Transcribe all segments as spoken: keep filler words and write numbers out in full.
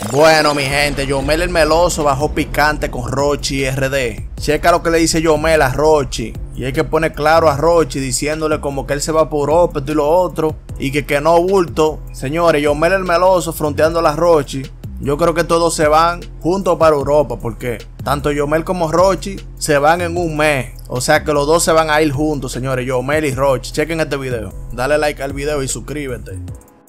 Bueno, mi gente, Yomel el Meloso bajó picante con Rochi R D. Checa lo que le dice Yomel a Rochi. Y hay que poner claro a Rochi diciéndole como que él se va por Europa y lo otro. Y que que no bulto. Señores, Yomel el Meloso fronteando a la Rochi. Yo creo que todos se van juntos para Europa, porque tanto Yomel como Rochi se van en un mes. O sea que los dos se van a ir juntos, señores, Yomel y Rochi. Chequen este video. Dale like al video y suscríbete.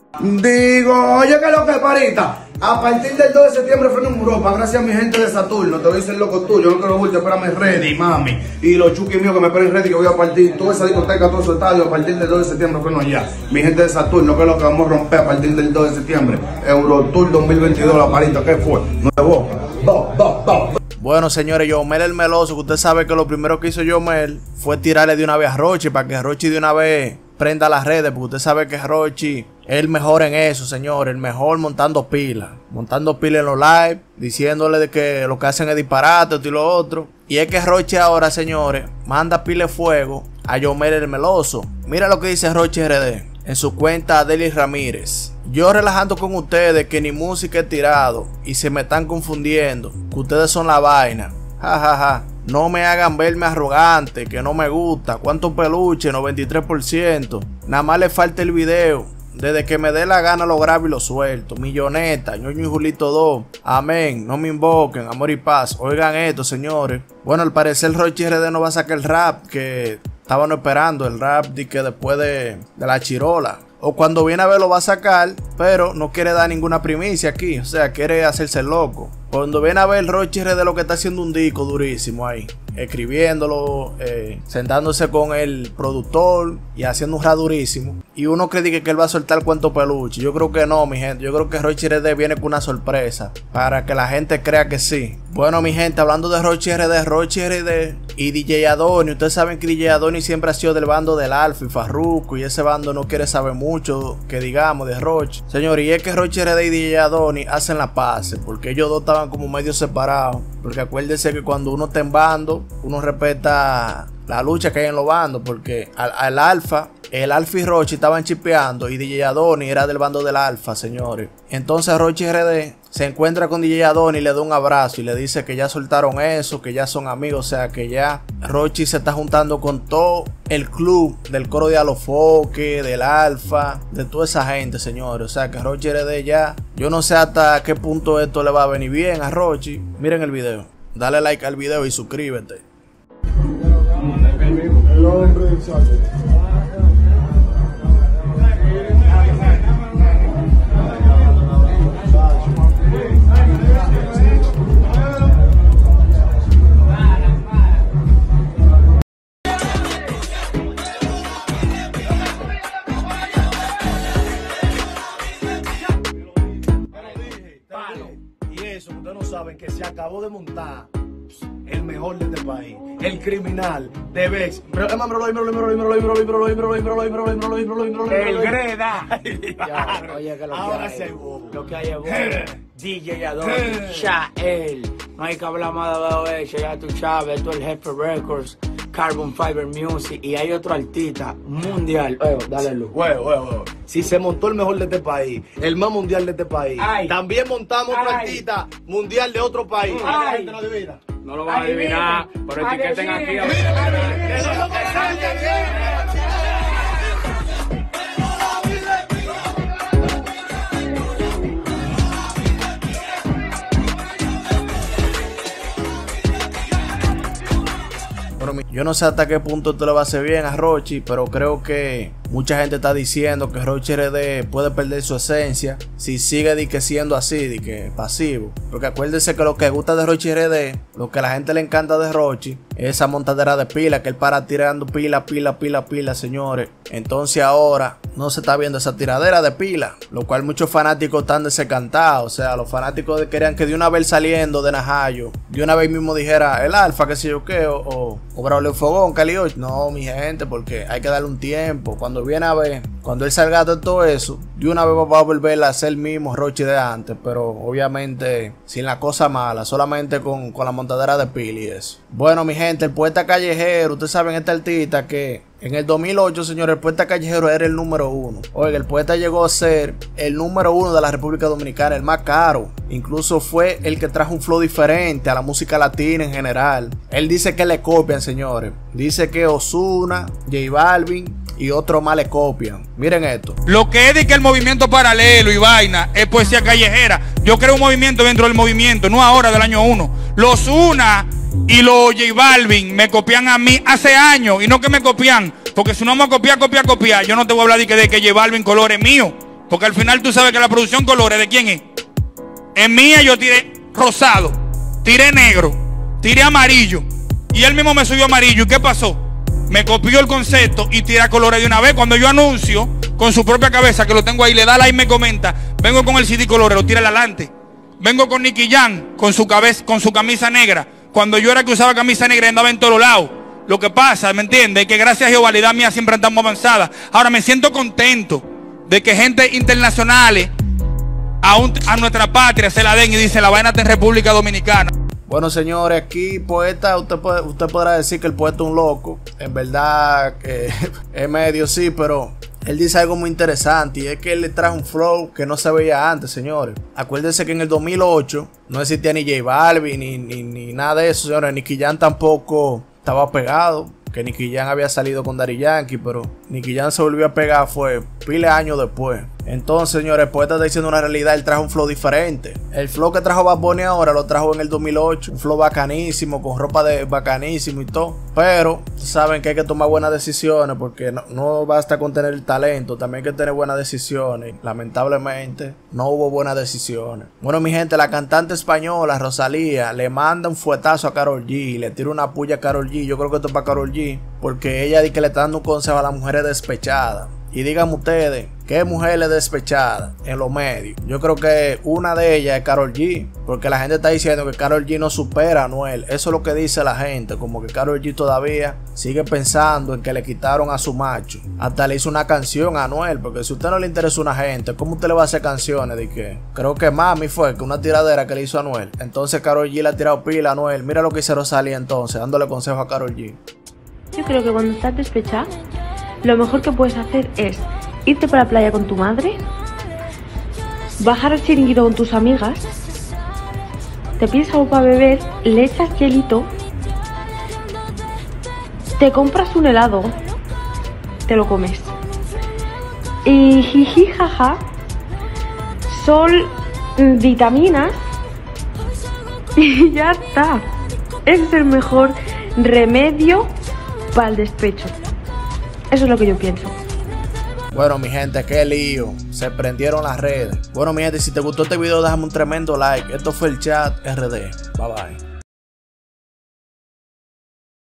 Digo, oye, que lo que parita. A partir del dos de septiembre fue en Europa, gracias a mi gente de Saturno. Te lo dice el loco tuyo, no quiero bulto, espérame ready, mami. Y los chuquis míos que me esperen ready, que voy a partir toda esa discoteca, todo su estadio. A partir del dos de septiembre fue allá. Mi gente de Saturno, que es lo que vamos a romper a partir del dos de septiembre. Eurotour dos mil veintidós, la parita, ¿qué fue? Nuevo. Bo, bo, bo. Bueno, señores, Yomel el Meloso, que usted sabe que lo primero que hizo Yomel fue tirarle de una vez a Rochi, para que Rochi de una vez prenda las redes, porque usted sabe que Rochi es el mejor en eso, señores, el mejor montando pilas, montando pilas en los live, diciéndole de que lo que hacen es disparate, esto y lo otro. Y es que Rochi ahora, señores, manda pila de fuego a Yomel el Meloso. Mira lo que dice Rochi R D en su cuenta Delis Ramírez. Yo relajando con ustedes que ni música he tirado y se me están confundiendo, que ustedes son la vaina. Ja, ja, ja. No me hagan verme arrogante, que no me gusta. ¿Cuánto peluche? noventa y tres por ciento. Nada más le falta el video. Desde que me dé la gana lo grabo y lo suelto. Milloneta, ñoño y Julito dos. Amén. No me invoquen. Amor y paz. Oigan esto, señores. Bueno, al parecer Rochi R D no va a sacar el rap que estaban esperando. El rap de que después de, de la chirola. O cuando viene a ver lo va a sacar, pero no quiere dar ninguna primicia aquí. O sea, quiere hacerse loco. Cuando viene a ver Rochi R D lo que está haciendo un disco durísimo ahí. Escribiéndolo, eh, sentándose con el productor y haciendo un rap durísimo. Y uno cree que, que él va a soltar cuánto peluche. Yo creo que no, mi gente. Yo creo que Rochi R D viene con una sorpresa para que la gente crea que sí. Bueno, mi gente, hablando de Rochi R D, Rochi R D y D J Adoni. Ustedes saben que D J Adoni siempre ha sido del bando del Alfa y Farruko. Y ese bando no quiere saber mucho, que digamos, de Rochi. Señor, y es que Rochi R D y D J Adoni hacen la paz, porque ellos dos estaban como medio separados. Porque acuérdense que cuando uno está en bando, uno respeta la lucha que hay en los bandos. Porque al, al Alfa, el Alfa y Rochi estaban chipeando y D J Adoni era del bando del Alfa, señores. Entonces Rochi R D se encuentra con D J Adoni y le da un abrazo y le dice que ya soltaron eso, que ya son amigos. O sea que ya Rochi se está juntando con todo el club del coro de Alofoque, del Alfa, de toda esa gente, señores. O sea que Rochi R D ya, yo no sé hasta qué punto esto le va a venir bien a Rochi. Miren el video, dale like al video y suscríbete. El hombre exacto. Y eso, ustedes no saben que se acabó de montar el mejor de este país, el criminal de Vex. El Greda. Oye, que lo que Ahora hay, se bobo. lo que hay es bobo. D J Adoni, Shael, no hay que hablar más de eso, ya tú sabes, esto es el Jefe Records, Carbon Fiber Music, y hay otro artista mundial. Oye, dale luz. Huevo, huevo, huevo. Si se montó el mejor de este país, el más mundial de este país, Ay. también montamos otro Ay. artista mundial de otro país. Ay. La gente no adivina. No lo van a adivinar, pero etiqueten aquí. a ver. Eso es lo que sale. Yo no sé hasta qué punto esto le va a hacer bien a Rochi, pero creo que mucha gente está diciendo que Rochi R D puede perder su esencia si sigue di que siendo así, di que pasivo. Porque acuérdense que lo que gusta de Rochi R D, lo que a la gente le encanta de Rochi, es esa montadera de pila, que él para tirando pila, pila, pila, pila, señores. Entonces ahora no se está viendo esa tiradera de pila, lo cual muchos fanáticos están desencantados. O sea, los fanáticos querían que de una vez saliendo de Najayo, de una vez mismo dijera el Alfa, que sé yo qué, o, o, o Braulio Fogón, Cali ocho. No, mi gente, porque hay que darle un tiempo. Cuando viene a ver, cuando él salga de todo eso, de una vez va a volver a ser el mismo Rochi de antes, pero obviamente sin la cosa mala, solamente con, con la montadera de pila y eso. Bueno, mi gente, el poeta callejero, ustedes saben este artista que en el dos mil ocho, señores, el poeta callejero era el número uno. Oiga, el poeta llegó a ser el número uno de la República Dominicana, el más caro. Incluso fue el que trajo un flow diferente a la música latina en general. Él dice que le copian, señores. Dice que Ozuna, J Balvin y otros más le copian. Miren esto. Lo que es de que el movimiento paralelo y vaina es poesía callejera. Yo creo un movimiento dentro del movimiento, no ahora del año uno. Los Ozuna y los J Balvin me copian a mí hace años, y no que me copian, porque si no me copiar, copiar, copiar, yo no te voy a hablar de que, de que J Balvin color es mío, porque al final tú sabes que la producción colores ¿de quién es? Es mía. Yo tiré rosado, tiré negro, tiré amarillo, y él mismo me subió amarillo. ¿Y qué pasó? Me copió el concepto y tira colores de una vez. Cuando yo anuncio con su propia cabeza, que lo tengo ahí, le da like y me comenta, vengo con el C D colores, lo tira adelante. Vengo con Nicky Jam con su cabeza, con su camisa negra. Cuando yo era que usaba camisa negra y andaba en todos lados. Lo que pasa, ¿me entiendes? Que gracias a Jehová, la edad mía siempre andamos avanzada. Ahora me siento contento de que gente internacionales a, un, a nuestra patria se la den y dicen la vaina está en República Dominicana. Bueno, señores, aquí poeta, usted, puede, usted podrá decir que el poeta es un loco. En verdad, eh, es medio sí, pero él dice algo muy interesante, y es que él le trae un flow que no se veía antes, señores. Acuérdense que en el dos mil ocho no existía ni J Balvin ni, ni, ni nada de eso, señores. Nicky Jam tampoco estaba pegado, que Nicky Jam había salido con Daddy Yankee, pero Nicky Jam se volvió a pegar fue pile años después. Entonces, señores, el poeta está diciendo una realidad. Él trajo un flow diferente. El flow que trajo Bad Bunny ahora lo trajo en el dos mil ocho. Un flow bacanísimo, con ropa de bacanísimo y todo. Pero saben que hay que tomar buenas decisiones, porque no, no basta con tener el talento, también hay que tener buenas decisiones. Lamentablemente no hubo buenas decisiones. Bueno, mi gente, la cantante española Rosalía le manda un fuetazo a Karol G, le tira una puya a Karol G. Yo creo que esto es para Karol G, porque ella dice que le está dando un consejo a las mujeres despechadas. Y díganme ustedes, ¿qué mujer es despechada en los medios? Yo creo que una de ellas es Karol G, porque la gente está diciendo que Karol G no supera a Anuel. Eso es lo que dice la gente, como que Karol G todavía sigue pensando en que le quitaron a su macho. Hasta le hizo una canción a Anuel, porque si a usted no le interesa una gente, ¿cómo usted le va a hacer canciones? De que creo que Mami fue que una tiradera que le hizo a Anuel. Entonces Karol G le ha tirado pila a Anuel. Mira lo que hizo Rosalía entonces, dándole consejo a Karol G. Yo creo que cuando estás despechada, lo mejor que puedes hacer es irte para la playa con tu madre, bajar al chiringuito con tus amigas, te pides algo para beber, le echas hielito, te compras un helado, te lo comes. Y jiji jaja, sol, vitaminas y ya está. Ese es el mejor remedio para el despecho. Eso es lo que yo pienso. Bueno, mi gente, qué lío. Se prendieron las redes. Bueno, mi gente, si te gustó este video, déjame un tremendo like. Esto fue el Chat R D. Bye bye.